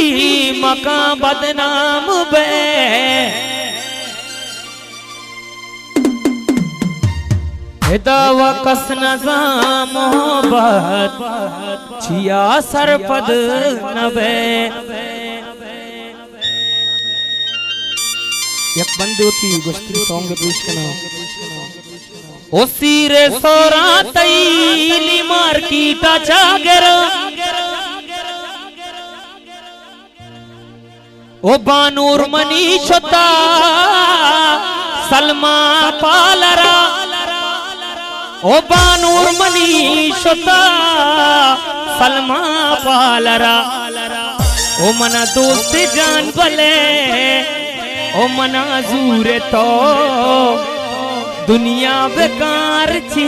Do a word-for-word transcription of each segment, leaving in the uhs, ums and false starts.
मका बदनाम बे कस नजा मोहब्बत छिया सरपद नबे। एक बंदे होती गोश्ती सॉन्ग पेश करना ओ सीरे सोरा तैली मार की ता चागर ओ बानूर मनीषता सलमा पालरा ओ बानूर मनीषता सलमा पालरा ओ मना दोस्त जान भले ओ मना जूरे तो दुनिया बेकार छी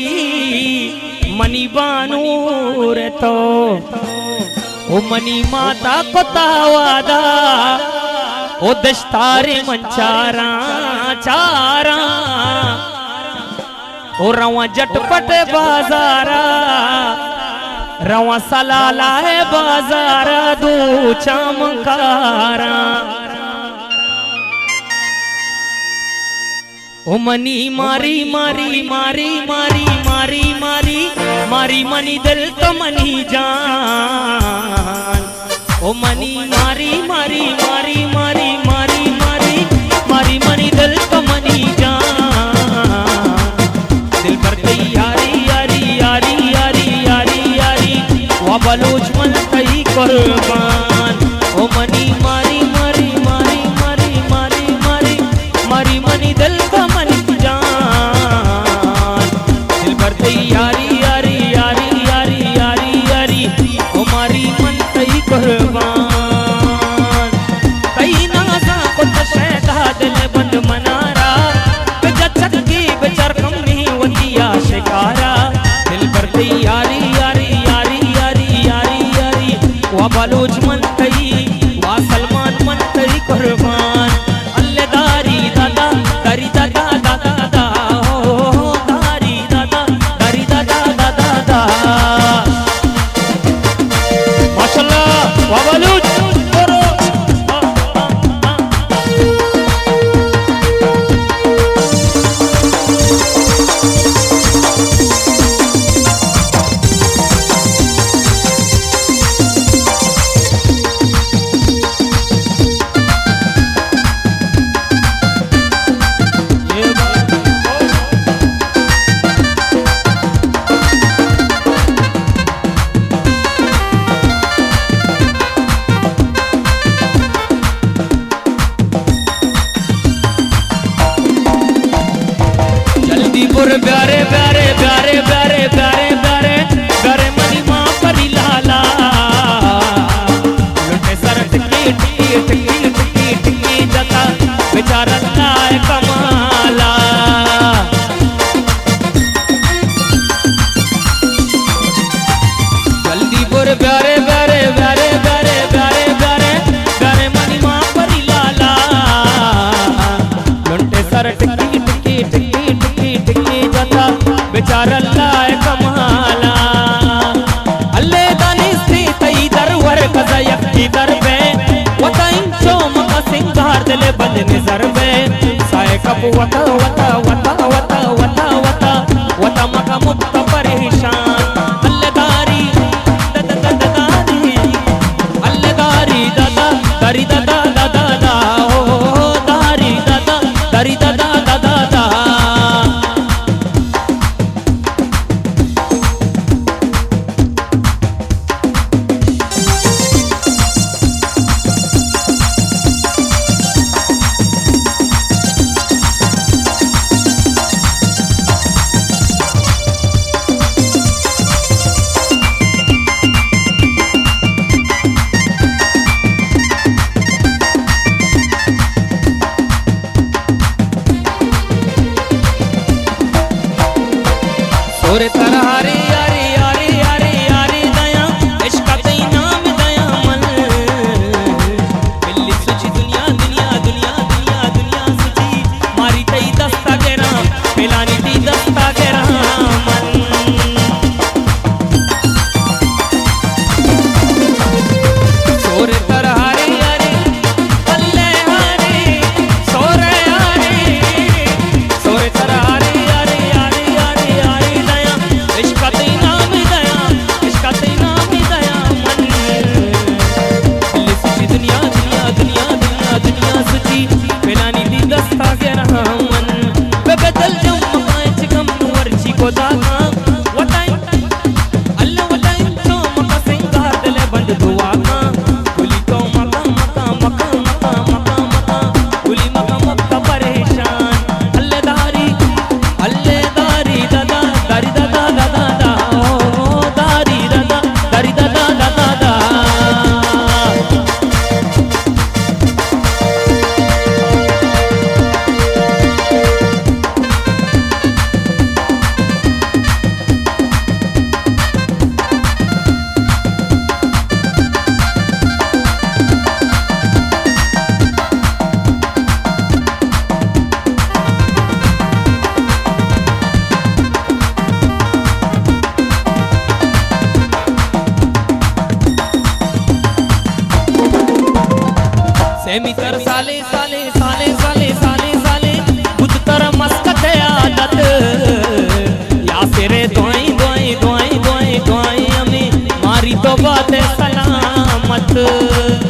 मनी बानूर तो ओ मनी माता को तावादा ओ दस्तारे मंचारा चारा ओ रवा जटपट बाजारा रवा सलाला है बाजारा दो चमकारा ओ मनी मारी मारी मारी मारी मारी मारी मारी मनी दिल तो मनी जान ओ मनी मारी मारी मारी मारी मारी मारी मारी मनी दिल तो मनी जान दिल पर कई यारी यारी यारी यारी यारी यारी वो बलोच मन कई कुर्बान ओ मनी मारी मारी मारी मारी मारी मारी मारी मनी दिल का मनी जान दिल पर कई यारी यारी यारी यारी यारी यारी ओ मारी मन कई कुर्बान कई नाजा को तशैदा दिल बंद मनारा बेचक की बेचर कम नहीं वतिया शिकारा दिल पर कई यारी यारी यारी यारी यारी यारी वो बलोच मन कई वो सलमान मन कई कुर्बान अल्लाह दारी दादा दारी दादा दादा दादा हो दारी दादा दारी दादा दादा दादा माशाल्लाह वो बलोच प्यारे प्यारे प्यारे प्यारे प्यारे प्यारे प्यारे मनी माँ परी लाला लुटे सर टिकी टिकी टिकी टिकी टिकी जता बेचारा लाए कमाला जल्दी पुर प्यारे प्यारे प्यारे प्यारे प्यारे प्यारे प्यारे मनी माँ परी लाला लुटे सर टिकी टिकी टिकी टिकी टिकी जता बेचारा लाए कमाला अल्ले दानी स्त्री तई दरवर कजा यक्की दर पे वता इंचो मका सिंगार दिले बंद नजर पे साए कप वता वता वता वता वता वता वता मका मुक्त परेशान अल्ले दारी दादा दादा दारी अल्ले दारी दादा दारी दादा दादा दा हो दारी दादा दारी दादा दादा दा सेमी तर साले साले साले साले साले साले बुध तर मस्कत आदत या सिरे दुआई दुआई दुआई दुआई दुआई हमें मारी तो बात सलामत।